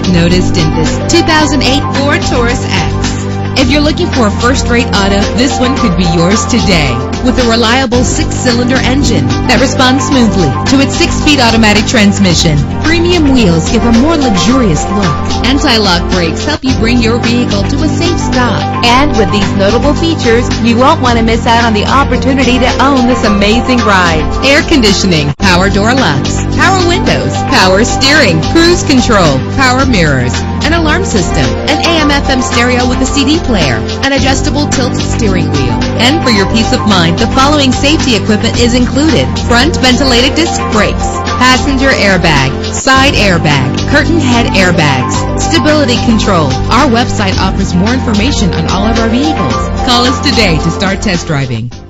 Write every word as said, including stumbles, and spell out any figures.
noticed in this two thousand eight Ford Taurus X. If you're looking for a first-rate auto, this one could be yours today. With a reliable six-cylinder engine that responds smoothly to its six-speed automatic transmission. Premium wheels give a more luxurious look. Anti-lock brakes help you bring your vehicle to a safe stop. And with these notable features, you won't want to miss out on the opportunity to own this amazing ride. Air conditioning, power door locks, power windows, power steering, cruise control, power mirrors, an alarm system, an A M F M stereo with a C D player, an adjustable tilt steering wheel. And for your peace of mind, the following safety equipment is included: front ventilated disc brakes, passenger airbag, side airbag, curtain head airbags, stability control. Our website offers more information on all of our vehicles. Call us today to start test driving.